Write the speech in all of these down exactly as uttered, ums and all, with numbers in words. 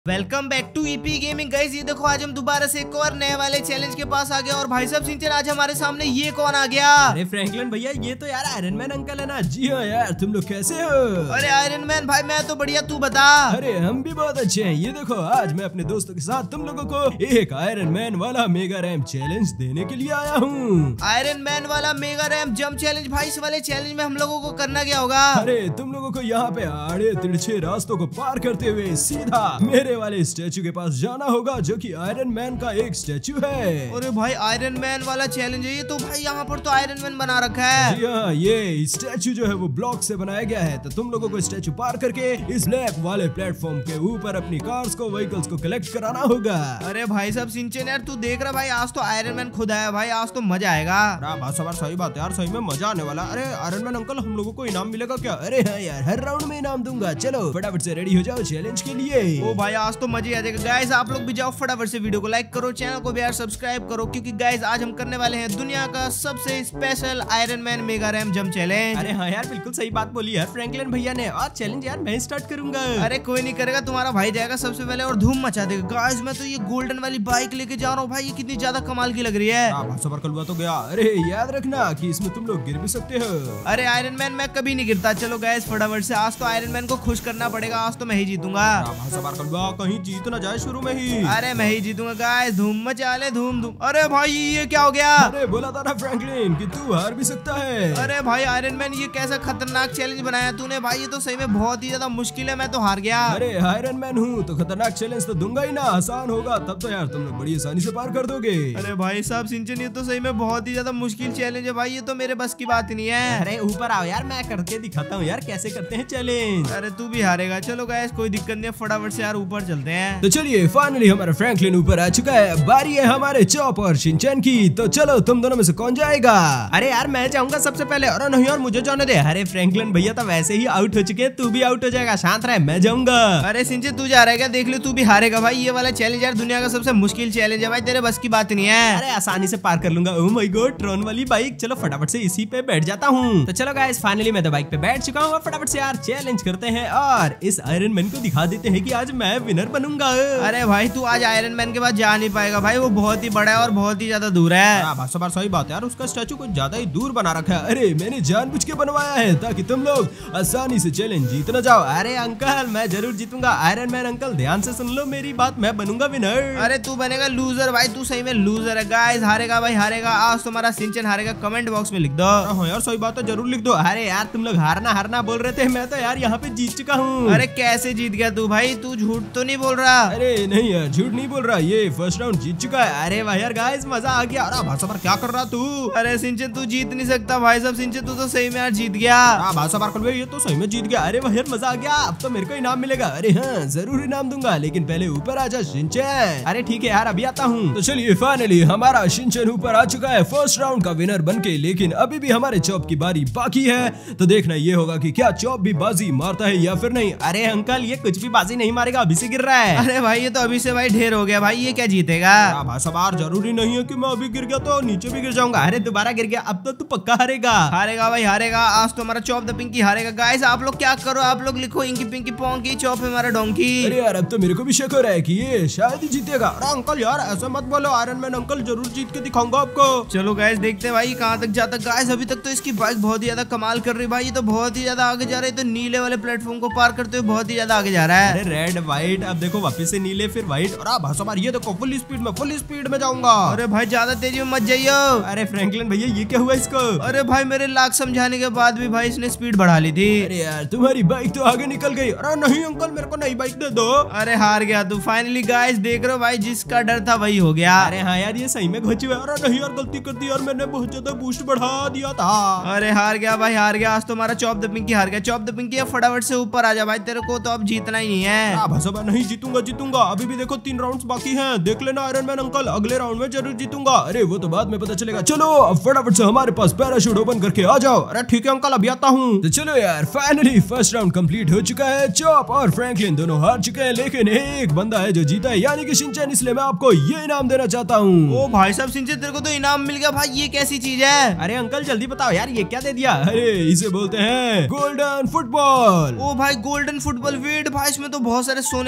Welcome back to EP gaming guys. ये देखो आज हम दोबारा से एक और नए वाले चैलेंज के पास आ गए और भाई साहब सिंचन आज हमारे सामने ये कौन आ गया? अरे फ्रैंकलिन भैया ये तो यार आयरन मैन अंकल है ना। जी हाँ यार, तुम लोग कैसे हो? अरे आयरन मैन भाई मैं तो बढ़िया, तू बता। अरे हम भी बहुत अच्छे हैं। ये देखो आज मैं अपने दोस्तों के साथ तुम लोगों को एक आयरन मैन वाला मेगा रैम चैलेंज देने के लिए आया हूँ। आयरन मैन वाला मेगा रैम जंप चैलेंज। भाई इस वाले चैलेंज में हम लोगों को करना क्या होगा? अरे तुम लोगों को यहाँ पे आड़े तिरछे रास्तों को पार करते हुए सीधा मेरे वाले स्टैचू के पास जाना होगा, जो कि आयरन मैन का एक स्टैचू है। अरे भाई आयरन मैन वाला चैलेंज है ये तो। भाई यहाँ पर तो आयरन मैन बना रखा है। जी हाँ, ये स्टैचू जो है वो ब्लॉक से बनाया गया है। तो तुम लोगों को स्टैचू पार करके इस ब्लैक वाले प्लेटफॉर्म के ऊपर अपनी कार्स को व्हीकल्स को कलेक्ट कराना होगा। अरे भाई साहब सिंचन यार तू देख रहा भाई, आज तो आयरन मैन खुद आया भाई, आज तो मजा आएगा। सही बात है यार, सही में मजा आने वाला। अरे आयरन मैन अंकल हम लोगों को इनाम मिलेगा क्या? अरे हाँ यार, हर राउंड में इनाम दूंगा। चलो फटाफट से रेडी हो जाओ चैलेंज के लिए। ओ भाई आज तो मजे आ जाएगा। गाइस आप लोग भी जाओ फटाफट से वीडियो को लाइक करो, चैनल को भी यार सब्सक्राइब करो, क्योंकि गाइस आज हम करने वाले हैं दुनिया का सबसे special Iron Man mega ram jump challenge. अरे हाँ यार बिल्कुल सही बात बोली यार फ्रैंकलिन भैया ने। और चैलेंज यार मैं स्टार्ट करूंगा। अरे कोई नहीं करेगा, तुम्हारा भाई जाएगा सबसे पहले और धूम मचा देगा। गाइस मैं तो ये गोल्डन वाली बाइक लेके जा रहा हूँ भाई, ये कितनी ज्यादा कमाल की लग रही है। सबर कलवा तो गया। अरे याद रखना कि इसमें तुम लोग गिर भी सकते हो। अरे आयरन मैन मैं कभी नहीं गिरता। चलो गाइस फटाफट से, आज तो आयरन मैन को खुश करना पड़ेगा, आज तो मैं ही जीतूंगा। सबर कलवा कहीं जीत ना जाए शुरू में ही। अरे मैं ही जीतूंगा गाइस, धूम मचा ले धूम धूम। अरे भाई ये क्या हो गया? अरे बोला था ना फ्रैंकलिन कि तू हार भी सकता है। अरे भाई आयरन मैन ये कैसा खतरनाक चैलेंज बनाया तूने भाई, ये तो सही में बहुत ही ज्यादा मुश्किल है, मैं तो हार गया। अरे आयरन मैन हूँ तो खतरनाक चैलेंज तो दूंगा ही ना। आसान होगा तब तो यार तुम लोग बड़ी आसानी से पार कर दोगे। अरे भाई साहब सिंचन ये तो सही में बहुत ही ज्यादा मुश्किल चैलेंज है भाई, ये तो मेरे बस की बात नहीं है। अरे ऊपर आओ यार, मैं करके दिखाता हूँ यार कैसे करते हैं चैलेंज। अरे तू भी हारेगा। चलो गाइस कोई दिक्कत नहीं है, फटाफट से यार ऊपर चलते हैं। तो चलिए फाइनली हमारा फ्रैंकलिन ऊपर आ चुका है। बारी है हमारे चॉप और शिनचैन की। तो चलो तुम दोनों में से कौन जाएगा? अरे यार मैं जाऊंगा सबसे पहले। अरे नहीं यार मुझे जाने दे। अरे फ्रैंकलिन भैया तो वैसे ही आउट हो चुके हैं, तू भी आउट हो जाएगा। शांत रहे, मैं जाऊंगा। अरे सिंचन तू जा रहा है क्या? देख लो तू भी हारेगा भाई। ये वाला चैलेंज यार दुनिया का सबसे मुश्किल चैलेंज है भाई, तेरे बस की बात नहीं है। अरे आसानी से पार कर लूंगा। ओह माय गॉड, ट्रोन वाली बाइक। चलो फटाफट से इसी पे बैठ जाता हूँ। तो चलो गाइस फाइनली मैं तो बाइक पे बैठ चुका हूँ। फटाफट से यार चैलेंज करते हैं और इस आयरन मैन को दिखा देते हैं कि आज मैं विनर बनूंगा। अरे भाई तू आज आयरन मैन के पास जा नहीं पाएगा भाई, वो बहुत ही बड़ा है और बहुत ही ज्यादा दूर है। बार सही बात है यार, उसका स्टैचू कुछ ज्यादा ही दूर बना रखा है। अरे मैंने जानबूझ के बनवाया है ताकि तुम लोग आसानी से चैलेंज जीत न जाओ। अरे अंकल मैं जरूर जीतूंगा। आयरन मैन अंकल ध्यान से सुन लो मेरी बात, मैं बनूंगा विनर। अरे तू बनेगा लूजर भाई, तू सही में लूजर है। गाइस हारेगा भाई हारेगा, आज तुम्हारा सिंचन हारेगा। कमेंट बॉक्स में लिख दो। हाँ यार सही बात है, जरूर लिख दो। अरे यार तुम लोग हारना हारना बोल रहे थे, मैं तो यार यहाँ पे जीत चुका हूँ। अरे कैसे जीत गया तू भाई? तू झूठ तो नहीं बोल रहा? अरे नहीं यार झूठ नहीं बोल रहा, ये फर्स्ट राउंड जीत चुका है। अरे भाई यार गाइस मजा आ गया। अरे भाई साहब क्या कर रहा तू? अरे सिंचन तू जीत नहीं सकता भाई साहब। सिंचन तू तो सही में यार जीत गया। भाई साहब ये तो सही में जीत गया। अरे भाई यार मजा आ गया, अब तो मेरे को इनाम मिलेगा। अरे हाँ जरूर इनाम दूंगा, लेकिन पहले ऊपर आ जा शिनचैन। अरे ठीक है यार अभी आता हूँ। तो चलिए फाइनली हमारा शिनचैन ऊपर आ चुका है फर्स्ट राउंड का विनर बनके, लेकिन अभी भी हमारे चॉप की बारी बाकी है। तो देखना ये होगा कि क्या चॉप भी बाजी मारता है या फिर नहीं। अरे अंकल ये कुछ भी बाजी नहीं मारेगा, अभी से गिर रहा है। अरे भाई ये तो अभी से भाई ढेर हो गया भाई, ये क्या जीतेगा? भाई साहब जरूरी नहीं है कि मैं अभी गिर गया तो नीचे भी गिर जाऊंगा। अरे दोबारा गिर गया, अब तो तू पक्का हारेगा। हारेगा भाई हारेगा, आज तो हमारा चॉप द पिंकी हारेगा। गाइस आप लोग क्या करो, आप लोग लिखो इंकी पिंकी पोंकी, चॉप है हमारा डोंकी। अरे यार अब तो मेरे को भी शक हो रहा है कि ये शायद ही जीतेगा। अरे अंकल यार ऐसा मत बोलो, आयरन मैन अंकल जरूर जीत के दिखाऊंगा आपको। चलो गाइस देखते हैं भाई कहाँ तक जाता। गाइस अभी तक तो इसकी बाइक बहुत ही ज्यादा कमाल कर रही है भाई, ये तो बहुत ही ज्यादा आगे जा रहा है। तो नीले वाले प्लेटफॉर्म को पार करते हुए बहुत ही ज्यादा आगे जा रहा है। अरे रेड व्हाइट, अब देखो वापस से नीले फिर व्हाइट। और भाई साहब ये देखो फुल स्पीड में फुल स्पीड में जाऊंगा। अरे भाई ज्यादा तेजी में मत जाइयो। अरे फ्रैंकलिन भैया ये क्या हुआ इसको? अरे भाई मेरे लाख समझाने के बाद भी भाई इसने स्पीड बढ़ा ली थी। अरे यार तुम्हारी बाइक तो आगे निकल गई। अरे नहीं अंकल मेरे को नई बाइक दे दो। अरे हार गया तू फाइनली। गाइस देख रहे हो भाई, जिसका डर था वही हो गया। अरे हाँ यार ये सही में घोची हुआ। अरे नहीं यार गलती कर दी यार, मैंने बहुत ज्यादा बूस्ट बढ़ा दिया था। अरे हार गया भाई हार गया, आज तो हमारा चॉप द पिंकी हार गया। चॉप द पिंकी फटाफट से ऊपर आ जा भाई, तेरे को तो अब जीतना ही नहीं है। भाई साहब नहीं जीतूंगा जीतूंगा, अभी भी देखो तीन राउंड्स बाकी हैं। देख लेना आयरन मैन अंकल, अगले राउंड में जरूर जीतूंगा। अरे वो तो बाद में पता चलेगा। चलो अब फटाफट से हमारे पास पैराशूट ओपन करके आ जाओ। अरे ठीक है अंकल अभी आता हूँ। तो चलो यार फाइनली फर्स्ट राउंड कंप्लीट हो चुका है। चॉप और फ्रैंकलिन दोनों हार चुके हैं, लेकिन एक बंदा है जो जीता है, यानी कि शिनचैन। इसलिए मैं आपको ये इनाम देना चाहता हूँ। ओ भाई साहब सिंचन तेरे को तो इनाम मिल गया भाई, ये कैसी चीज है? अरे अंकल जल्दी बताओ यार ये क्या दे दिया? अरे इसे बोलते हैं गोल्डन फुटबॉल। ओ भाई गोल्डन फुटबॉल, वेट भाई इसमें तो बहुत सारे सोने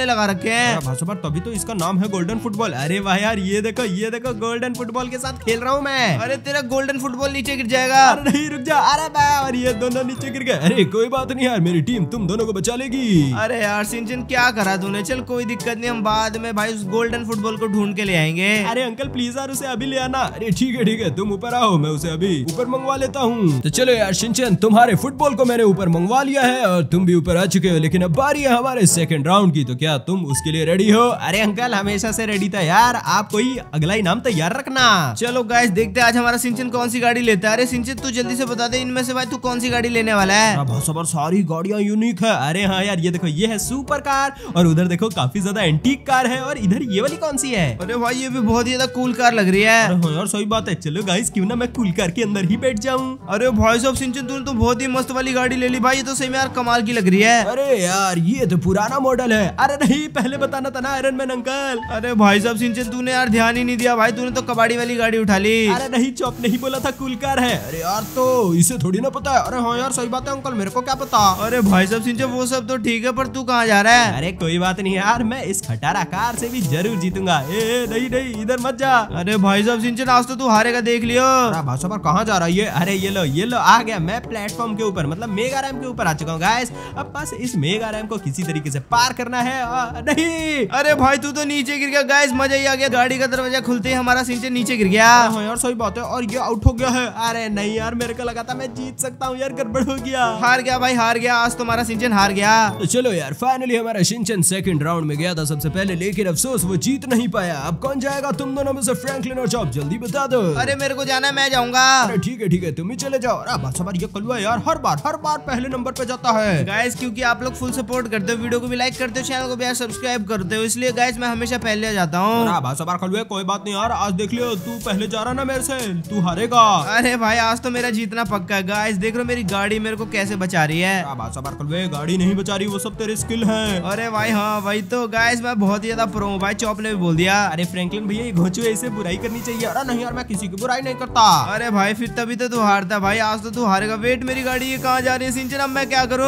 तूने लगा रखे हैं? भाई साहब तभी तो इसका नाम है गोल्डन फुटबॉल। अरे वाह यार, ये देखो ये देखो गोल्डन फुटबॉल के साथ खेल रहा हूँ मैं। अरे तेरा गोल्डन फुटबॉल नीचे गिर जाएगा। अरे नहीं रुक जा। अरे भाई और ये दोनों नीचे गिर गए। अरे कोई बात नहीं यार, मेरी टीम तुम दोनों को बचा लेगी। अरे यार सिंचन क्या करा तूने? चल कोई दिक्कत नहीं, हम बाद में भाई उस गोल्डन फुटबॉल को ढूंढ के ले आएंगे। अरे अंकल प्लीज यार उसे अभी ले आना। अरे ठीक है ठीक है, तुम ऊपर आओ, मैं उसे अभी ऊपर मंगवा लेता हूँ। तो चलो यार शिनचैन, तुम्हारे फुटबॉल को मैंने ऊपर मंगवा लिया है और तुम भी ऊपर आ चुके हो, लेकिन अब बारी है हमारे सेकंड राउंड की। तो क्या तुम उसके लिए रेडी हो? अरे अंकल हमेशा से रेडी था यार, आप कोई अगला इनाम तैयार रखना। चलो गाइस देखते हैं आज हमारा सिंचन कौन सी गाड़ी लेता है। अरे सिंचन तू जल्दी से बता दे इनमें से भाई तू कौन सी गाड़ी लेने वाला है? बहुत सबर सारी गाड़ियां यूनिक है। अरे हाँ यार, ये देखो ये है सुपर कार और उधर देखो काफी ज्यादा एंटीक कार है और इधर ये वाली कौन सी है? अरे भाई ये भी बहुत ही ज्यादा कूल कार लग रही है। अरे हाँ यार सही बात है, चलो गाइस क्यों ना मैं कूल कार के अंदर ही बैठ जाऊं। अरे भाई साहब सिंचन तूने तो बहुत ही मस्त वाली गाड़ी ले ली भाई, ये तो सही में यार कमाल की लग रही है। अरे यार ये तो पुराना मॉडल है। अरे नहीं पहले बताना था ना आयरन मैन अंकल। अरे भाई साहब सिंचन तूने यार ध्यान ही नहीं दिया भाई, तूने तो कबाड़ी वाली गाड़ी उठा ली। अरे नहीं चौप नहीं बोला था कूल कार है। अरे यार तो इसे थोड़ी ना पता है। अरे हाँ यार सही बात है अंकल, मेरे को क्या पता। अरे भाई साहब सिंचन वो सब तो ठीक है, पर तू कहाँ जा रहा है? अरे कोई बात नहीं यार, मैं इस खटारा कार से भी जरूर जीतूंगा। ए नहीं नहीं इधर मत जा। अरे भाई साहब सिंचन आज तो तू हारेगा देख लियो। अरे भाई साहब कहाँ जा रहा है ये? अरे ये लो ये लो आ गया मैं प्लेटफॉर्म के ऊपर, मतलब मेगा रैम के ऊपर आ चुका हूँ गाइस। अब बस इस मेगा रैम को किसी तरीके से पार करना है। आ, नहीं अरे भाई तू तो नीचे गिर गया गाइस, मजा ही आ गया। गाड़ी का दरवाजा खुलते ही हमारा सिंचन नीचे गिर गया। हाँ यार सही बात है, और ये आउट हो गया है। अरे नहीं यार मेरे को लगा था मैं जीत सकता हूँ यार, गड़बड़ हो गया। हार गया भाई हार गया, आज तो हमारा सिंचन हार गया। तो चलो यार फाइनली हमारा शिनचैन सेकंड राउंड में गया था सबसे पहले, लेकिन अफसोस वो जीत नहीं पाया। अब कौन जाएगा तुम दोनों में से? फ्रैंकलिन और चॉप जल्दी बता दो। अरे मेरे को जाना है, मैं जाऊंगा। अरे ठीक है ठीक है तुम ही चले जाओ। अरे बस बार ये कलुआ यार हर बार हर बार पहले नंबर पे जाता है। गाइस क्योंकि आप लोग फुल सपोर्ट करते हो, वीडियो को भी लाइक करते हो, चैनल को भी यार सब्सक्राइब करते हो, इसलिए गाइस मैं हमेशा पहले आ जाता हूँ। बस बार कलुआ कोई बात नहीं यार, आज देख लियो तू पहले जा रहा ना मेरे से, तू हारेगा। अरे भाई आज तो मेरा जीतना पक्का है। गाइस देख रहे हो मेरी गाड़ी मेरे को कैसे बचा रही है। बस बार कलुआ गाड़ी नहीं बचा रही, वो सब तेरे स्किल है। अरे भाई हाँ भाई तो गाइस मैं बहुत ही ज्यादा प्रो हूँ भाई, चॉप ने भी बोल दिया। अरे फ्रैंकलिन भैया ये घोंचू ऐसे बुराई करनी चाहिए। अरे नहीं यार मैं किसी की बुराई नहीं करता। अरे भाई फिर तभी तो तू हारता भाई, आज तो तू हारेगा। वेट मेरी गाड़ी ये कहाँ जा रही है सिंचन, अब मैं क्या करूँ?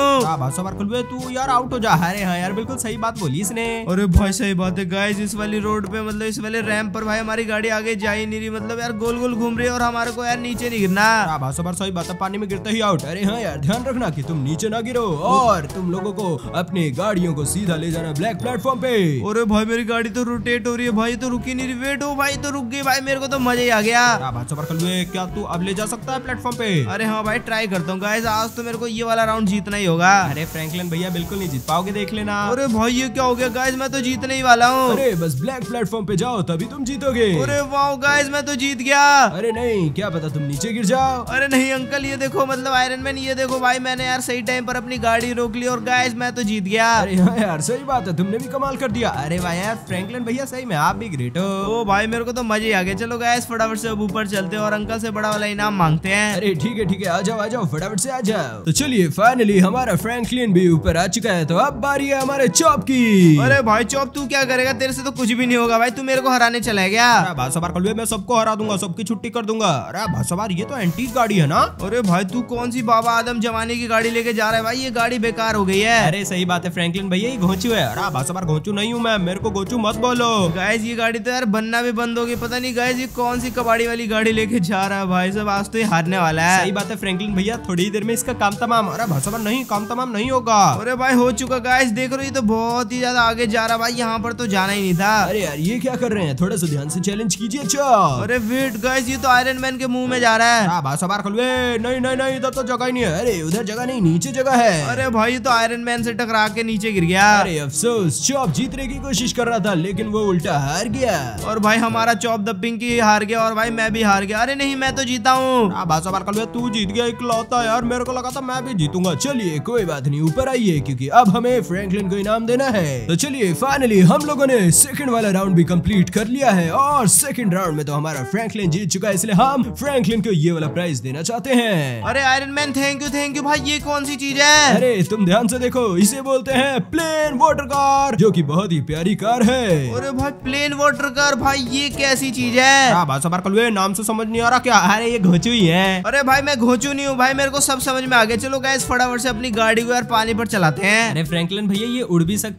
तू यार आउट हो जा। अरे हाँ यार बिल्कुल सही बात बोली इसने। अरे भाई सही बात है गाइस, इस वाली रोड पे मतलब इस वाले रैंप पर भाई हमारी गाड़ी आगे जा ही नहीं रही, मतलब यार गोल गोल घूम रही है और हमारे को यार नीचे नहीं गिरना। सही बात है, पानी में गिरते ही आउट। अरे हाँ यार ध्यान रखना कि तुम नीचे ना गिरो और तुम लोगों को अपनी गाड़ियों को सीधा ले जाना ब्लैक प्लेटफॉर्म पे। अरे भाई मेरी गाड़ी तो रोटेट हो रही है भाई, तो रुकी नहीं रही। वेट हो भाई तो रुक गई भाई, मेरे को तो मजा ही आ गया। क्या तू अब ले जा सकता है प्लेटफॉर्म पे? अरे हाँ भाई ट्राई करता हूँ गाइस, आज तो मेरे को ये वाला राउंड जीतना ही होगा। अरे फ्रैंकलिन भैया बिल्कुल नहीं जीत पाओगे, देख लेना। अरे भाई ये क्या हो गया गाइस, मैं तो जीतने ही वाला हूँ। अरे बस ब्लैक प्लेटफॉर्म पे जाओ तभी तुम जीतोगे। अरे वाह गाइस मैं तो जीत गया। अरे नहीं क्या पता तुम नीचे गिर जाओ। अरे नहीं अंकल ये देखो, मतलब आयरन मैन ये देखो भाई, मैंने यार सही टाइम पर अपनी गाड़ी रोक ली और गाइस मैं तो जीत गया। अरे हाँ यार सही बात है, तुमने भी कमाल कर दिया। अरे भाई यार फ्रैंकलिन भैया सही में आप भी ग्रेट हो। ओ भाई मेरे को तो मजे ही आ गया। चलो गाइस फटाफट से अब ऊपर चलते हैं और अंकल से बड़ा वाला इनाम मांगते हैं। अरे ठीक है ठीक है आ जाओ आ जाओ फटाफट से आ जाओ। तो चलिए फाइनली हमारा फ्रैंकलिन भी ऊपर आ चुका है, तो अब बारी है हमारे चॉप की। अरे भाई चॉप तू क्या करेगा, तेरे से तो कुछ भी नहीं होगा भाई, तू मेरे को हराने चला गया। अरे मैं सबको हरा दूंगा, सबकी छुट्टी कर दूंगा। अरे भासवार ये तो एंटीक गाड़ी है ना। अरे भाई तू कौन सी बाबा आदम जमाने की गाड़ी लेके जा रहा है भाई, ये गाड़ी बेकार हो गई है। अरे सही बात है फ्रैंकलिन भैया ये घोंचू है। अरे भासवार घोंचू नहीं हूँ मैं, मेरे को घोंचू मत बोलो। गाइस ये गाड़ी तो यार बनना भी बंद होगी, पता नहीं गाइस ये कौन सी कबाड़ी वाली गाड़ी लेके जा रहा है भाई साहब, आज तो ये हारने वाला है। सही बात है फ्रैंकलिन भैया, थोड़ी देर में इसका काम तमाम। अरे भासवार नहीं काम तमाम नहीं होगा। अरे भाई हो चुका गाइस, देख रहे हो ये तो बहुत ही ज्यादा आगे जा रहा भाई, यहाँ पर तो जाना ही नहीं था। अरे यार ये क्या कर रहे हैं, थोड़ा सा ध्यान से चैलेंज कीजिए। अरे वेट गाइस ये तो आयरन मैन के मुंह में जा रहा है। भासवार खलवे नहीं नहीं नहीं इधर तो जगह ही नहीं है। अरे उधर जगह नहीं नीचे जगह है। अरे भाई ये तो आयरन मैन से टकरा के नीचे गिर गया। अरे अफसोस चॉप जीतने की कोशिश कर रहा था लेकिन वो उल्टा हार गया। और भाई हमारा चॉप द पिंकी हार गया और भाई मैं भी हार गया। अरे नहीं मैं तो जीता हूँ। तू जीत गया इकलौता यार, मेरे को लगा था मैं भी जीतूंगा। चलिए कोई बात नहीं ऊपर आइए क्योंकि अब हमें फ्रैंकलिन को इनाम देना है। तो चलिए फाइनली हम लोगों ने सेकंड वाला राउंड भी कंप्लीट कर लिया है और सेकंड राउंड में तो हमारा फ्रैंकलिन जीत चुका है, इसलिए हम फ्रैंकलिन को ये वाला प्राइज देना चाहते हैं। अरे Iron Man thank you thank you भाई, ये कौन सी चीज है? अरे तुम ध्यान से देखो, इसे बोलते हैं प्लेन वाटर कार, जो कि बहुत ही प्यारी कार है। अरे भाई प्लेन वाटर कार भाई ये कैसी चीज है? नाम से समझ नहीं आ रहा क्या? अरे ये घोंचू ही है। अरे भाई मैं घोंचू नहीं हूँ भाई, मेरे को सब समझ में आ गया। चलो गाइस फटाफट से अपनी गाड़ी को यार पानी पर चलाते हैं। अरे फ्रैंकलिन भैया ये उड़ भी सकती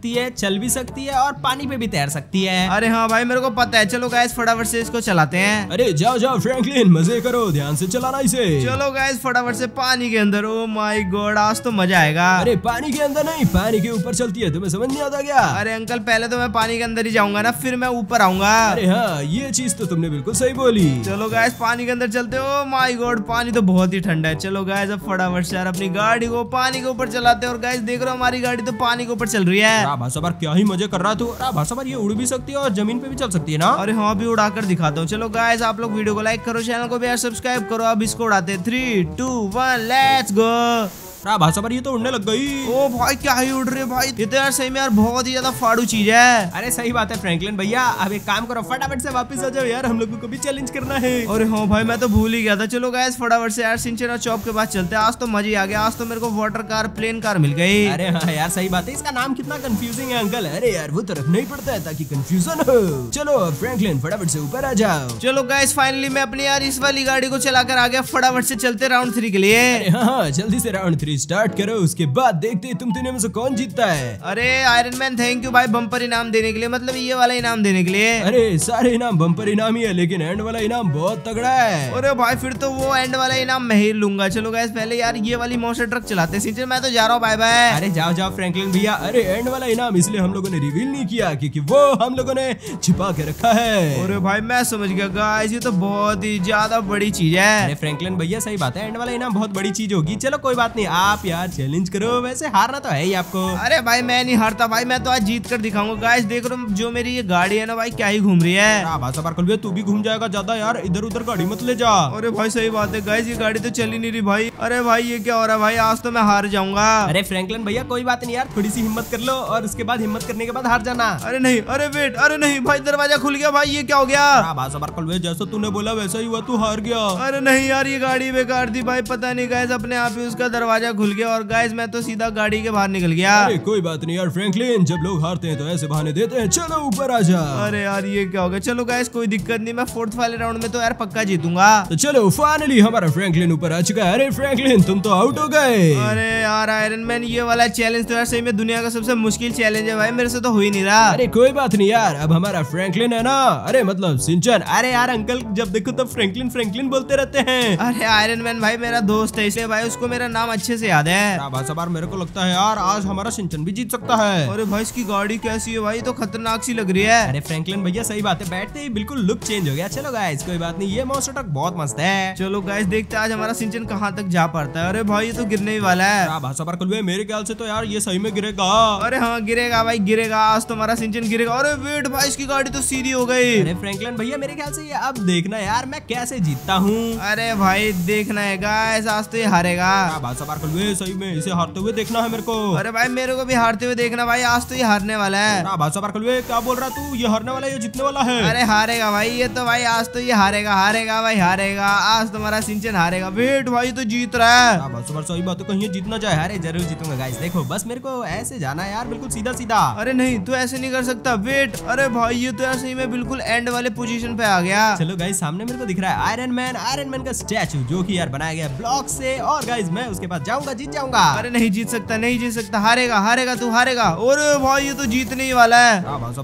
सकती है, चल भी सकती है और पानी पे भी तैर सकती है। अरे हाँ भाई मेरे को पता है। चलो गाइस फटाफट से इसको चलाते हैं। अरे जाओ जाओ फ्रैंकलिन, मजे करो, ध्यान से चलाना इसे। चलो गाइस फटाफट से पानी के अंदर। ओ माय गॉड आज तो मजा आएगा। अरे पानी के अंदर नहीं, पानी के ऊपर चलती है, तुम्हें समझ नहीं आता क्या? अरे अंकल पहले तो मैं पानी के अंदर ही जाऊंगा ना, फिर मैं ऊपर आऊंगा। अरे हाँ ये चीज तो तुमने बिल्कुल सही बोली। चलो गाइस पानी के अंदर चलते हो। माय गॉड पानी तो बहुत ही ठंडा है। चलो गाइस अब फटाफट से यार अपनी गाड़ी को पानी के ऊपर चलाते हैं। और गाइस देख रहे हो हमारी गाड़ी तो पानी के ऊपर चल रही है। भाषा पर क्या ही मजे कर रहा तू। भाषा पर ये उड़ भी सकती है और जमीन पे भी चल सकती है ना। अरे हाँ भी उड़ाकर दिखाता हूँ। चलो गाइस आप लोग वीडियो को लाइक करो, चैनल को भी यार सब्सक्राइब करो। अब इसको उड़ाते हैं। Three two one let's go. भाषा पर ये तो उड़ने लग गई। ओ भाई क्या ही उड़ रही है भाई, ये तो यार सही में यार बहुत ही ज्यादा फाड़ू चीज है। अरे सही बात है फ्रैंकलिन भैया, अब एक काम करो फटाफट से वापस आ जाओ यार, हम लोगों को भी चैलेंज करना है। अरे हाँ भाई मैं तो भूल ही गया था। चलो गाइस फटाफट से यार सिंचन और चॉप के पास चलते हैं। आज तो मजा ही आ गया। आज तो मेरे को वाटर कार प्लेन कार मिल गई। अरे हाँ यार सही बात है, इसका नाम कितना कंफ्यूजिंग है अंकल। अरे यार वो तो रखना ही पड़ता है ताकि कंफ्यूजन हो। चलो फ्रैंकलिन फटाफट से ऊपर आ जाओ। चलो गाइस फाइनली मैं अपनी यार इस वाली गाड़ी को चलाकर आ गया। फटाफट से चलते राउंड थ्री के लिए। अरे हाँ जल्दी से राउंड थ्री स्टार्ट करो, उसके बाद देखते तुम तीनों में से कौन जीतता है। अरे आयरन मैन थैंक यू भाई बम्पर इनाम देने के लिए, मतलब ये वाला इनाम देने के लिए। अरे सारे इनाम बम्पर इनाम ही है, लेकिन एंड वाला इनाम बहुत तगड़ा है। अरे भाई फिर तो वो एंड वाला इनाम मैं ही लूंगा। चलो गाइस पहले यार ये वाली मॉन्स्टर ट्रक चलाते हैं। सिंचन मैं तो जा रहा हूँ, बाय बाय। अरे जाओ जाओ फ्रैंकलिन भैया। अरे एंड वाला इनाम इसलिए हम लोगों ने रिवील नहीं किया क्योंकि वो हम लोगों ने छिपा के रखा है। अरे भाई मैं समझ गया गाइस, ये तो बहुत ही ज्यादा बड़ी चीज है। अरे फ्रैंकलिन भैया सही बात है, एंड वाला इनाम बहुत बड़ी चीज होगी। चलो कोई बात नहीं, आप यार चैलेंज करो, वैसे हारना तो है ही आपको। अरे भाई मैं नहीं हारता भाई, मैं तो आज जीत कर दिखाऊंगा। गाइस देख रहे हो जो मेरी ये गाड़ी है ना भाई क्या ही घूम रही है। भाषा पर कल तू भी घूम जाएगा ज्यादा यार, इधर उधर गाड़ी मत ले जा। अरे भाई सही बात है गाइस, ये गाड़ी तो चल ही नहीं रही भाई। अरे भाई ये क्या हो रहा है भाई, आज तो मैं हार जाऊंगा। अरे फ्रैंकलिन भैया कोई बात नहीं यार, थोड़ी सी हिम्मत कर लो और उसके बाद हिम्मत करने के बाद हार जाना। अरे नहीं, अरे वेट, अरे नहीं भाई दरवाजा खुल गया भाई, ये क्या हो गया। भाषा पर कल जैसा तूने बोला वैसा ही हुआ, तू हार गया। अरे नहीं यार ये गाड़ी बेकार थी भाई, पता नहीं गाइस अपने आप ही उसका दरवाजा खुल गया और गाइस मैं तो सीधा गाड़ी के बाहर निकल गया। अरे कोई बात नहीं यार फ्रैंकलिन, जब लोग हारते हैं तो ऐसे बहाने देते हैं। चलो ऊपर आ जा। अरे यार ये क्या हो गया। चलो गाइस कोई दिक्कत नहीं, मैं फोर्थ वाले राउंड में तो यार पक्का जीतूंगा। तो चलो फाइनली हमारा फ्रैंकलिन ऊपर आ चुका है। अरे फ्रैंकलिन तुम तो आउट हो गए। अरे यार आयरन मैन ये वाला चैलेंज तो यार सही में दुनिया का सबसे मुश्किल चैलेंज है भाई, मेरे से तो हो ही नहीं रहा। अरे कोई बात नहीं यार, अब हमारा फ्रैंकलिन है ना, अरे मतलब सिंचन। अरे यार अंकल जब देखो तब फ्रैंकलिन फ्रैंकलिन बोलते रहते हैं। अरे आयरन मैन भाई मेरा दोस्त है, इसलिए भाई उसको मेरा नाम अच्छे से याद है। भाषा बार मेरे को लगता है यार आज हमारा सिंचन भी जीत सकता है। अरे भाई इसकी गाड़ी कैसी है भाई, तो खतरनाक सी लग रही है। अरे फ्रैंकलिन भैया सही बात है, बैठते ही बिल्कुल लुक चेंज हो गया। चलो गाइस कोई बात नहीं, ये मॉन्स्टर ट्रक बहुत मस्त है। चलो गाइस देखते हैं आज हमारा सिंचन कहाँ तक जा पाता है। अरे भाई ये तो गिरने ही वाला है। भाषा पर कल मेरे ख्याल से तो यार ये सही में गिरेगा। अरे हाँ गिरेगा भाई गिरेगा, आज तो हमारा सिंचन गिरेगा। अरे वेट भाई इसकी गाड़ी तो सीधी हो गई। अरे फ्रैंकलिन भैया मेरे ख्याल से ये अब देखना यार मैं कैसे जीतता हूँ। अरे भाई देखना है गाइस, आज तो ये हारेगा। भाषा पर कल सही में इसे हारते हुए देखना है मेरे को। अरे भाई मेरे को भी हारते हुए देखना भाई, आज तो ये हारने वाला है। भाषा पर कल क्या बोल रहा तू, ये हारने वाला है, ये जीतने वाला है। अरे हारेगा भाई ये तो भाई, आज तो ये हारेगा हारेगा भाई हारेगा, आज तुम्हारा सिंचन हारेगा। वेट भाई तो जीत रहा है। बस बस सही बात है, कहीं जीतना चाहे। अरे जरूर जीतूंगा गाइस, देखो बस मेरे को ऐसे जाना है यार, बिल्कुल सीधा सीधा। अरे नहीं तू ऐसे नहीं कर सकता, वेट। अरे भाई ये तो यार सही में बिल्कुल एंड वाले पोजीशन पे आ गया। चलो गाइस सामने मेरे को दिख रहा है आयरन मैन, आयरन मैन का स्टैचू जो कि यार बनाया गया ब्लॉक से। और गाइस मैं उसके पास जाऊंगा, जीत जाऊंगा। अरे नहीं जीत सकता, नहीं जीत सकता, हारेगा हारेगा तू हारेगा। अरे भाई ये तो जीतने ही वाला है।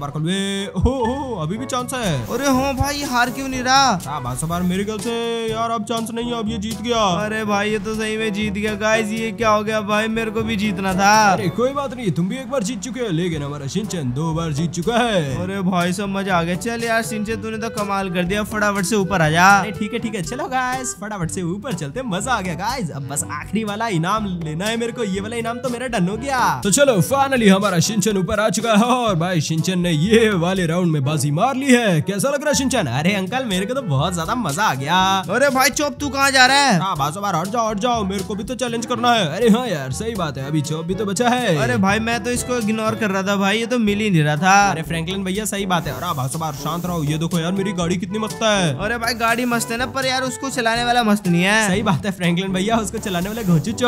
हो हो अभी भी चांस है। अरे हाँ भाई ये हार क्यों नहीं रहा। बार मेरे ख्याल से यार अब चांस नहीं है, अब ये जीत गया। अरे भाई ये तो सही में जीत गया। गाइस ये क्या हो गया भाई, मेरे को भी जीतना था। अरे कोई बात नहीं, तुम भी एक बार जीत चुके हो, लेकिन हमारा सिंचन दो बार जीत चुका है। अरे भाई सब मजा आ गया। चल यार सिंचन तूने तो कमाल कर दिया, फटाफट से ऊपर आ जा। अरे ठीक है ठीक है, चलो गाइस फटाफट से ऊपर चलते, मजा आ गया गाइस। अब बस आखिरी वाला इनाम लेना है मेरे को, ये वाला इनाम तो मेरा डन हो गया। तो चलो फाइनली हमारा सिंचन ऊपर आ चुका है और भाई सिंचन ने ये वाले राउंड में बाजी मार ली है। कैसा लग रहा है सिंचन। अरे अंकल मेरे को तो बहुत ज्यादा मजा आ गया। अरे भाई चौप तू कहाँ जा रहा है। हाँ बासो बार हट जाओ हट जाओ, मेरे को भी तो चैलेंज करना है। अरे हाँ यार सही बात है, अभी चौप भी तो बचा है। अरे भाई मैं तो इसको इग्नोर कर रहा था भाई, ये तो मिल ही नहीं रहा था। अरे फ्रैंकलिन भैया सही बात है। अरे बासो बार शांत रहो, ये देखो यार मेरी गाड़ी कितनी मस्त है। अरे भाई गाड़ी मस्त है ना, पर यार उसको चलाने वाला मस्त नहीं है। सही बात है फ्रैंकलिन भैया, उसको चलाने वाले घोचू चौप।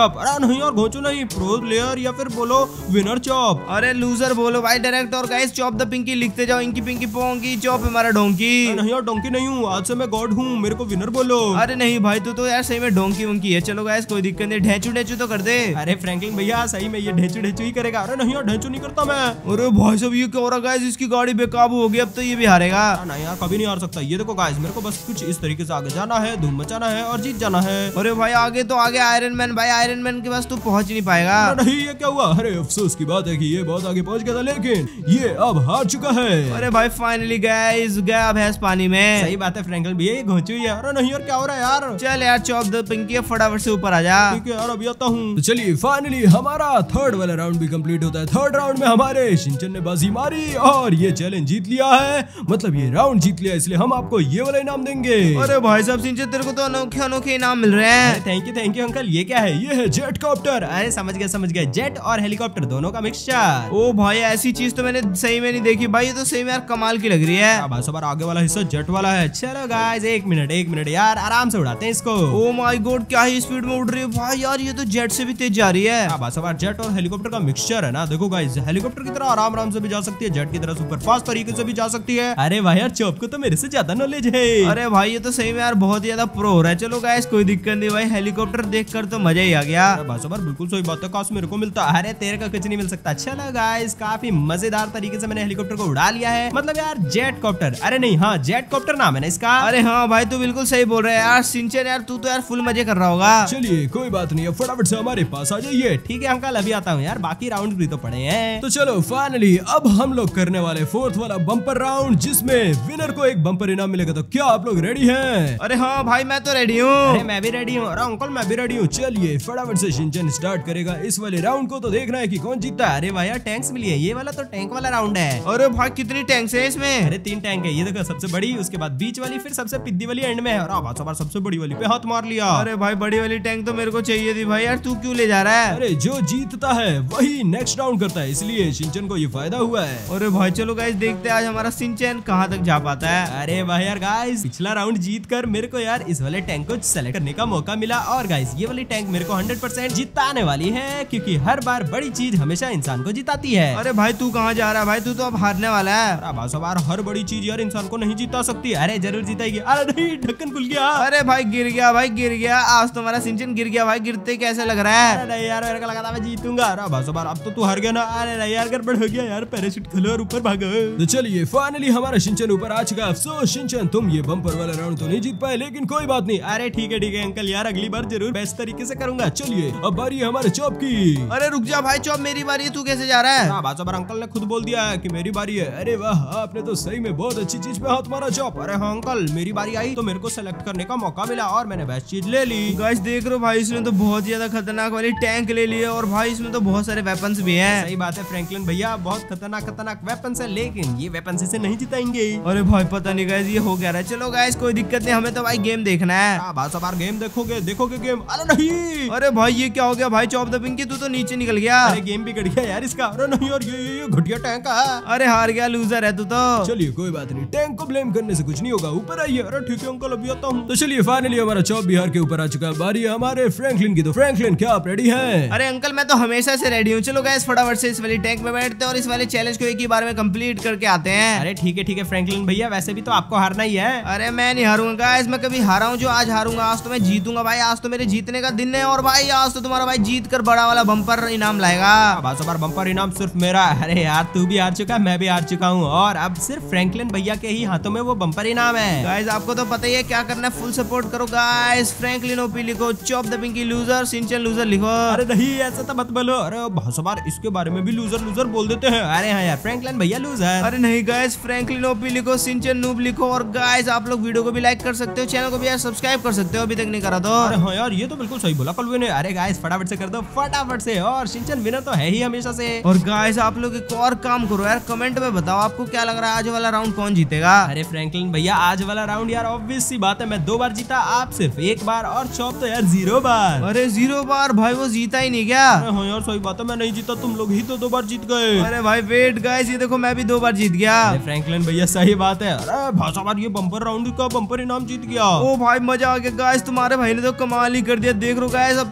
चॉप। अरे नहीं यार घोंचू नहीं, प्रो प्लेयर या फिर बोलो विनर चॉप। अरे लूजर बोलो भाई डायरेक्ट। और गाइस चॉप द पिंकी लिखते जाओ, इंकी पिंकी पोंकी चॉप हमारा डोंकी। नहीं यार डोंकी नहीं हूँ, आज से मैं गॉड हूँ, मेरे को विनर बोलो। अरे नहीं भाई तू तो यार सही में डोंकी वोंकी है। चलो गाइस कोई दिक्कत नहीं, ढेचू ढेचू तो कर दे। अरे फ्रैंकलिन भैया सही में ये ढेचू ढेचू ही करेगा। अरे नहीं यार ढेचू नहीं करता मैं। अरे भाई सब ये क्या हो रहा गाइस, इसकी गाड़ी बेकाबू हो गई, अब तो ये भी हारेगा। नहीं यार कभी नहीं हार सकता। ये देखो गाइस मेरे को बस कुछ इस तरीके से आगे जाना है, धूम मचाना है और जीत जाना है। अरे भाई आगे तो आगे आयरन मैन भाई, आयरन मैन के पास तू पहुंच नहीं पाएगा। नहीं ये क्या हुआ? अरे अफसोस की बात है कि ये बहुत आगे पहुंच गया था, लेकिन ये अब हार चुका है। अरे भाई फाइनली गाइस गया भैंस पानी में। सही बात है फ्रैंकलिन भैया, ये घोंचू ही है। अरे नहीं यार क्या हो रहा है यार? चल यार चॉप द पिंकी फटाफट से ऊपर आ जा। ठीक है यार अभी आता हूँ। तो चलिए फाइनली हमारा थर्ड वाला राउंड भी कंप्लीट होता है। थर्ड राउंड में हमारे शिनचैन ने बाजी मारी और ये चैलेंज जीत लिया है, मतलब ये राउंड जीत लिया, इसलिए हम आपको ये वाला इनाम देंगे। अरे भाई साहब शिनचैन तेरे को तो अनोखे अनोखे इनाम मिल रहे हैं। Thank you thank you uncle. ये क्या है? ये है जेट कॉप्टर। अरे समझ गया समझ गया, जेट और हेलीकॉप्टर दोनों का मिक्सचर। ओ भाई ऐसी चीज तो मैंने सही में नहीं देखी भाई, ये तो सही में यार कमाल की लग रही है। अब बार आगे वाला हिस्सा जेट वाला है। चलो गाइस एक मिनट एक मिनट यार, आराम से उड़ाते हैं इसको। ओ माय गॉड क्या ही स्पीड में उड़ रही है भाई यार, ये तो जेट से भी तेज जा रही है। अब बार जेट और हेलीकॉप्टर का मिक्सचर है ना। देखो गाइस हेलीकॉप्टर की तरह आराम आराम से भी जा सकती है, जेट की तरह सुपर फास्ट तरीके से भी जा सकती है। अरे भाई यार चॉप को तो मेरे से ज्यादा नॉलेज है। अरे भाई ये तो सही में यार बहुत ही ज्यादा प्रो हो रहा है। चलो गाइस कोई दिक्कत नहीं भाई, हेलीकॉप्टर देखकर तो मजा ही आ गया। बार बिल्कुल सही बात है, काश मेरे को मिलता। अरे तेरे का कुछ नहीं मिल सकता। चलो गाइस काफी मजेदार तरीके से मैंने हेलीकॉप्टर को उड़ा लिया है, मतलब यार जेट कॉप्टर। अरे नहीं हाँ जेट कॉप्टर नाम है ना इसका। अरे हाँ भाई तू बिल्कुल सही बोल रहा है यार शिनचैन, यार तू तो यार फुल मजे कर रहा होगा। चलिए कोई बात नहीं, फटाफट से हमारे पास आ जाइए। ठीक है अंकल अभी आता हूँ यार, बाकी राउंड भी तो पड़े हैं। तो चलो फाइनली अब हम लोग करने वाले फोर्थ वाला बम्पर राउंड, जिसमें विनर को एक बम्पर इनाम मिलेगा। तो क्या आप लोग रेडी हैं? अरे हाँ भाई मैं तो रेडी हूँ। अरे मैं भी रेडी हूँ। अरे अंकल मैं भी रेडी हूँ। चलिए फटाफट से शिनचैन स्टार्ट करेगा इस वाले राउंड को, तो देखना है कि कौन जीतता है। अरे भाई यार टैंक्स मिली है, ये वाला तो टैंक वाला राउंड है। अरे भाई कितनी टैंक्स है इसमें? अरे तीन टैंक है, ये देखो सबसे बड़ी, उसके बाद बीच वाली, फिर सबसे पिद्दी वाली एंड में है। और बार सबसे बड़ी वाली पे हाथ मार लिया। अरे भाई बड़ी वाली टैंक तो मेरे को चाहिए थी भाई, यार तू क्यों ले जा रहा है? अरे जो जीतता है वही नेक्स्ट राउंड करता है, इसलिए शिनचैन को ये फायदा हुआ है। अरे भाई चलो गाइस देखते हैं आज हमारा शिनचैन कहाँ तक जा पाता है। अरे भाई यार गाइस पिछला राउंड जीत कर मेरे को यार इस वाले टैंक को सेलेक्ट करने का मौका मिला, और गाइस ये वाली टैंक मेरे को हंड्रेड परसेंट जिताने वाली है, क्योंकि हर बार बड़ी चीज हमेशा इंसान को जिताती है। अरे भाई तू कहाँ जा रहा है भाई, तू तो अब हारने वाला है। बार हर बड़ी चीज यार इंसान को नहीं जिता सकती। अरे जरूर जीतेगी। अरे नहीं ढक्कन खुल गया। अरे भाई गिर गया भाई गिर गया, आज तुम्हारा शिनचैन गिर गया भाई। गिरते कैसे लग रहा है? अरे नहीं यार मेरे को लगा था मैं जीतूंगा। अरे बार अब तो तू हार गया ना। अरे नहीं यार गड़बड़ हो गया यार, पैराशूट खोलो और ऊपर भागो। तो चलिए फाइनली हमारा शिनचैन ऊपर आ चुका है। अफसोस शिनचैन तुम ये बम्पर वाला राउंड तो नहीं जीत पाए, लेकिन कोई बात नहीं। अरे ठीक है ठीक है अंकल यार, अगली बार जरूर बेस्ट तरीके से करूंगा। चलिए अब बारी है हमारे चॉप की। अरे रुक जा भाई चॉप, मेरी बारी है, तू कैसे जा रहा है? बार अंकल ने खुद बोल दिया है कि मेरी बारी है। अरे वाह आपने तो सही में बहुत अच्छी चीज पे हाथ मारा चॉप। अरे हाँ अंकल मेरी बारी आई तो मेरे को सेलेक्ट करने का मौका मिला और मैंने बेस्ट चीज ले ली। गाइस देख रहे हो भाई, इसने तो बहुत ज्यादा खतरनाक वाली टैंक ले ली है, और भाई इसमें तो बहुत सारे वेपन्स भी हैं। सही बात है फ्रैंकलिन भैया, बहुत खतरनाक खतरनाक वेपन्स है, लेकिन ये वेपन्स इसे नहीं जिताएंगे। अरे भाई पता नहीं गाइस ये हो क्या रहा है। चलो गाइस कोई दिक्कत नहीं, हमें तो भाई गेम देखना है। बार बार गेम देखोगे देखोगे गेम। अरे नहीं अरे भाई ये क्या हो गया भाई, चॉप द पिंकी तू तो नीचे निकल गया। अरे गेम भी गड़ गया यार इसका। अरे नहीं यार ये ये घटिया टैंक है। अरे हार गया, लूजर है तू तो। चलिए कोई बात नहीं, टैंक को ब्लेम करने से कुछ नहीं होगा, ऊपर आइए। अरे ठीक है अंकल अभी आता हूँ। तो चलिए फाइनली हमारा चॉप बिहार के ऊपर आ चुका है। बारी है हमारे फ्रैंकलिन की। तो फ्रैंकलिन क्या आप रेडी हैं? अरे अंकल मैं तो हमेशा से रेडी हूँ। चलो गाइस फटाफट से इस वाली टैंक में बैठते हैं और इस वाले चैलेंज को एक ही बार में कंप्लीट करके आते हैं। अरे ठीक है ठीक है फ्रैंकलिन भैया, वैसे भी तो आपको हारना ही है। अरे मैं नहीं हारूंगा गाइस, मैं कभी हारा हूँ जो आज हारूंगा। आज तो मैं जीतूंगा भाई, आज तो मेरे जीतने का दिन है। और भाई आज तो तुम्हारा भाई जीत कर बड़ा वाला बम्पर इनाम लाएगा। बार बार बम्पर इनाम सिर्फ मेरा। अरे यार तू भी हार चुका, मैं भी हार चुका हूँ, और अब सिर्फ फ्रैंकलिन भैया के ही हाथों में वो बम्पर इनाम है। गाइस आपको तो पता ही है क्या करना है, फुल सपोर्ट करो गाइस। फ्रैंकलिन ओपी लिखो, chop the pinky loser, Shinchan loser लिखो। अरे नहीं ऐसा तो मत बोलो। अरे बहुत बार इसके बारे में भी लूजर लूजर बोल देते हैं। अरे हाँ यार फ्रैंकलिन भैया लूजर। अरे नहीं गाइस फ्रैंकलिन ओपी लिखो, शिनचैन नूब लिखो। और गाइस आप लोग वीडियो को भी लाइक कर सकते हो, चैनल को भी यार सब्सक्राइब कर सकते हो अभी तक नहीं करा तो। अरे हाँ यार ये तो बिल्कुल सही बोला कलवे ने। अरे गाइस फटाफट से कर दो फटाफट से, और शिनचैन विनर तो है ही हमेशा से। और गाइस आप लोग एक और काम करो यार, कमेंट में बताओ आपको क्या लग रहा है आज वाला राउंड कौन जीतेगा। अरे फ्रैंकलिन भैया आज वाला राउंड यार ऑब्वियस सी बात है मैं दो बार जीता, आप सिर्फ एक बार, और चॉप तो यार जीरो बार। अरे जीरो बार भाई, वो जीता ही नहीं क्या? अरे हाँ यार सही बात है, मैं नहीं जीता, तुम लोग ही तो दो बार जीत गए। अरे भाई वेट गाइस, ये देखो मैं भी दो बार जीत गया। अरे फ्रैंकलिन भैया सही बात है। अरे भाषा बार ये बम्पर राउंड का बम्पर इनाम जीत गया। ओ भाई मजा आ गया गाइस, तुम्हारे भाई ने तो कमाल ही कर दिया। देख रो गाइस अब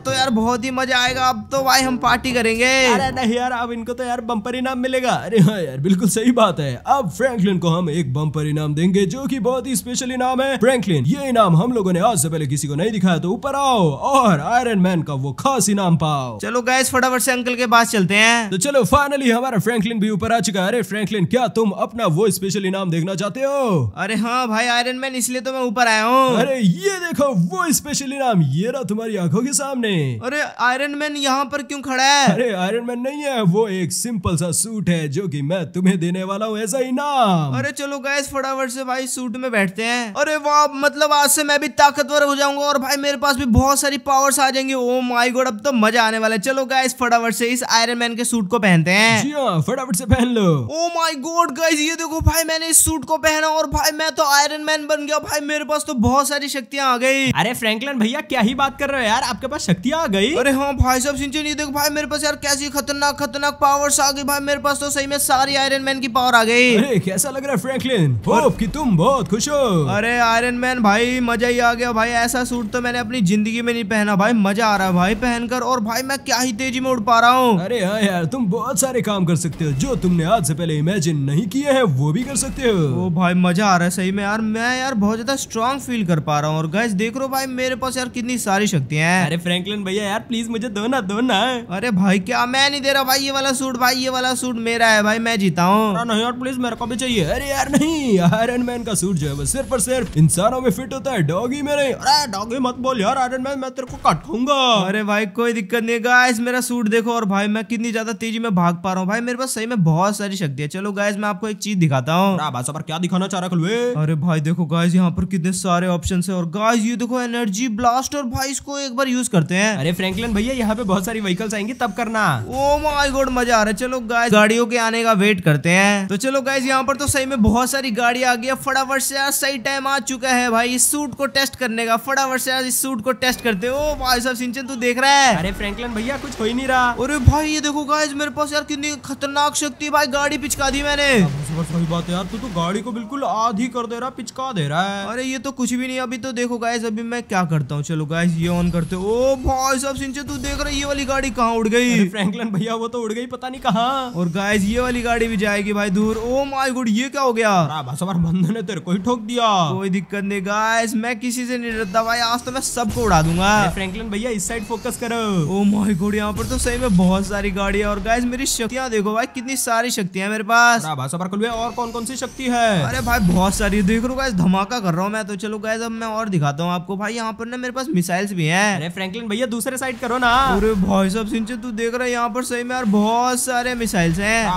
तो यार बहुत ही मजा आएगा। अब तो भाई हम पार्टी करेंगे। अरे नहीं यार, अब इनको तो यार बम्पर इनाम मिलेगा। अरे हाँ यार, बिल्कुल सही बात है। अब फ्रैंकलिन को हम एक बम्पर इनाम देंगे जो कि बहुत ही स्पेशल इनाम है। फ्रैंकलिन, ये इनाम हम लोगों ने आज से पहले किसी को नहीं दिखाया, तो ऊपर आओ और आयरन मैन का वो खास इनाम पाओ। चलो गाइस फटाफट से अंकल के पास चलते हैं। तो चलो फाइनली हमारा फ्रैंकलिन भी ऊपर आ चुका है। अरे फ्रैंकलिन, क्या तुम अपना वो स्पेशल इनाम देखना चाहते हो? अरे हाँ भाई आयरन मैन, इसलिए तो मैं ऊपर आया हूँ। अरे ये देखो वो स्पेशल इनाम, ये रहा तुम्हारी आंखों के सामने। अरे आयरन मैन यहाँ पर क्यों खड़ा है? अरे आयरन मैन नहीं है, वो एक सिंपल सा सूट है जो कि मैं तुम्हें देने वाला हूँ, ऐसा इनाम। अरे चलो गाइस फटाफट से भाई सूट में बैठते हैं। अरे वाह, मतलब आज से मैं भी ताकतवर हो जाऊंगा और भाई मेरे पास भी बहुत सारी पावर्स आ जाएंगी। ओ माय गॉड, अब तो मजा आने वाला है। चलो गाइस फटाफट से इस आयरन मैन के सूट को पहनते हैं। जी हाँ, फटाफट से पहन लो। ओ माय गॉड गाइस, ये देखो भाई मैंने इस सूट को पहना और भाई मैं तो आयरन मैन बन गया। भाई मेरे पास तो बहुत सारी शक्तियां आ गई। अरे फ्रैंकलिन भैया, क्या ही बात कर रहे हो यार, आपके पास शक्तियां आ गई? अरे हाँ भाई साहब सिंचन, ये देखो भाई मेरे पास यार कैसी खतरनाक खतरनाक पावर्स आ गई। भाई मेरे पास तो सही में सारी आयरन मैन की पावर आ गई। अरे कैसा लग रहा है फ्रैंकलिन? होप कि तुम बहुत खुश हो। अरे आयरन मैन भाई मजा ही आ गया भाई, ऐसा सूट तो मैंने अपनी जिंदगी में नहीं पहना। भाई मजा आ रहा है भाई पहनकर, और भाई मैं क्या ही तेजी में उड़ पा रहा हूँ। अरे हाँ यार, तुम बहुत सारे काम कर सकते हो जो तुमने आज से पहले इमेजिन नहीं किए हैं, वो भी कर सकते हो। ओ भाई मजा आ रहा है सही में यार, मैं यार बहुत ज्यादा स्ट्रांग फील कर पा रहा हूँ। और गाइस देख रो भाई मेरे पास यार कितनी सारी शक्तियां हैं। अरे फ्रैंकलिन भैया यार प्लीज मुझे दो ना, दो ना। अरे भाई क्या, मैं नहीं दे रहा भाई, ये वाला सूट भाई, ये वाला सूट मेरा है भाई, मैं जीता हूँ। नहीं यार प्लीज, मेरे को भी चाहिए। अरे यार नहीं, आयरन मैन का सूट जो है वो सिर्फ और सिर्फ इंसानों में फिट होता है, डॉगी में नहीं। अरे डॉगी मत बोल यार आयरन मैन, मैं तेरे को काट खाऊंगा। अरे भाई कोई दिक्कत नहीं गाइस, मेरा सूट देखो और भाई मैं कितनी ज्यादा तेजी में भाग पा रहा हूँ। भाई मेरे पास सही में बहुत सारी शक्ति है। चलो गाइस मैं आपको एक चीज दिखाता हूँ। पर क्या दिखाना चाह रहा है? अरे भाई देखो गाइस, यहाँ पर कितने सारे ऑप्शन है। और गाइस ये देखो एनर्जी ब्लास्ट, और भाई इसको एक बार यूज करते हैं। अरे फ्रैंकलिन भैया, यहाँ पे बहुत सारी व्हीकल्स आएंगी तब करना। ओ माय गॉड मजा आ रहा है। चलो गाइस गाड़ियों के आने का वेट करते हैं। तो चलो गाइस यहाँ पर तो सही में बहुत सारी गाड़ी आ गई है। फटाफट से यार सही टाइम आ चुका है भाई इस सूट को टेस्ट करने का। फटाफट से यार इस सूट को टेस्ट करते हो। ओ भाई साहब सिंचन तू देख रहा है? अरे फ्रैंकलिन भैया कुछ हो ही नहीं रहा। अरे भाई ये देखो गाइस मेरे पास यार कितनी खतरनाक शक्ति, भाई गाड़ी पिचका दी मैंने। सही बात है यार, तू तो गाड़ी को बिल्कुल आधी कर दे रहा, पिचका दे रहा है। अरे ये तो कुछ भी नहीं। अभी तो देखो गाइस अभी मैं क्या करता हूँ। चलो गाइस ये ऑन करते। ओ भाई साहब सिंचन तू देख रहा है ये वाली गाड़ी कहाँ उड़ गई? फ्रैंकलिन भैया वो तो उड़ गई पता नहीं कहाँ। और गाइस ये वाली गाड़ी भी जाएगी भाई दूर। ओ माय गॉड ये क्या हो गया? बंधन ने तेरे को ही ठोक दिया। कोई दिक्कत नहीं गाइस, मैं किसी से नहीं डरता भाई, आज तो मैं सबको उड़ा दूंगा। फ्रैंकलिन भैया इस साइड फोकस करो। ओ माय गॉड यहाँ पर तो सही में बहुत सारी गाड़ी है। और गाइस मेरी शक्तियाँ देखो भाई, कितनी सारी शक्तियाँ मेरे पास। और कौन कौन सी शक्ति है? अरे भाई बहुत सारी देख रो गाइस, धमाका कर रहा हूँ मैं तो। चलो गाइस अब मैं और दिखाता हूँ आपको। भाई यहाँ पर ना मेरे पास मिसाइल्स भी हैं। अरे फ्रैंकलिन भैया दूसरे साइड करो ना। अरे भाई साहब सिंचन तू देख रहा है यहाँ पर सही में यार बहुत सारे मिसाइल्स हैं।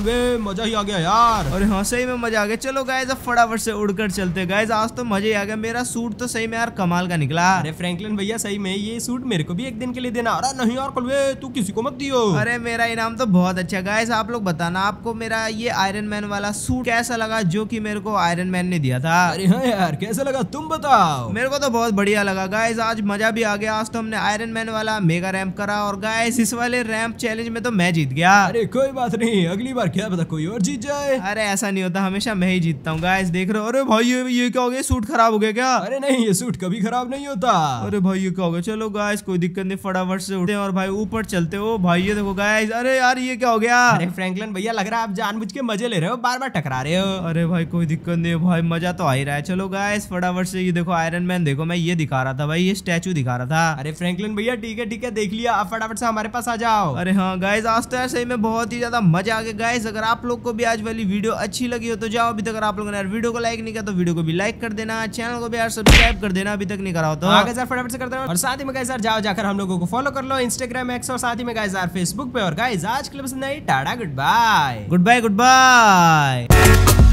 मजा ही आ गया यार। अरे हाँ सही में मजा आ गया। चलो गाइस अब फटाफट से उड़कर चलते। गाइस आज तो मजे आ गया, मेरा सूट तो सही में यार कमाल का निकला। अरे फ्रैंकलिन भैया सही में ये सूट मेरे को भी एक दिन के लिए देना। अरे नहीं यार कुलवे, तू किसी को मत दियो। अरे मेरा इनाम तो बहुत अच्छा। गाइस आप लोग बताना आपको मेरा ये आयरन मैन वाला सूट कैसा लगा जो कि मेरे को आयरन मैन ने दिया था। अरे हाँ यार कैसा लगा तुम बताओ। मेरे को तो बहुत बढ़िया लगा गाइस, आज मजा भी आ गया। आज तो हमने आयरन मैन वाला मेगा रैंप करा और गाइस इस वाले रैंप चैलेंज में तो मैं जीत गया। अरे कोई बात नहीं, अगली बार क्या पता कोई और जीत जाए। अरे ऐसा नहीं होता, हमेशा मैं ही जीतता हूँ। गाइस देख रहे हो? अरे भाई ये, ये क्या हो गया? सूट खराब हो गया क्या? अरे नहीं, ये सूट कभी खराब नहीं होता। अरे भाई ये क्या हो गया? चलो गाइस कोई दिक्कत नहीं, फटाफट से उठे और भाई ऊपर चलते हो। भाई ये देखो गाइस, अरे यार ये क्या हो गया? अरे फ्रैंकलिन भैया लग रहा है आप जानबूझ के मजे ले रहे हो, बार बार टकरा रहे हो। अरे भाई कोई दिक्कत नहीं है भाई, मजा तो आ ही रहा है। चलो गाइस फटाफट से ये देखो आयरन मैन देखो, मैं ये दिखा रहा था भाई, ये स्टैचू दिखा रहा था। अरे फ्रैंकलिन भैया ठीक है ठीक है देख लिया, अब फटाफट से हमारे पास आ जाओ। अरे हाँ गाइस आज तो यार सही में बहुत ही ज्यादा मजा आ गया। गाइस अगर आप लोग को भी आज वाली वीडियो अच्छी लगी हो तो जाओ अभी तक अगर आप लोगों ने यार वीडियो को लाइक नहीं किया तो वीडियो को भी लाइक कर देना, चैनल को भी यार सब्सक्राइब कर देना अभी तक नहीं करा हो तो। आगे सर फटाफट से कर देना और साथ ही में गाइस यार जाओ जाकर हम लोगों को फॉलो कर लो इंस्टाग्राम एक्स और साथ ही में गाइस यार फेसबुक पे। और गाइस आज के लिए बस नहीं, टाटा good bye good bye good bye.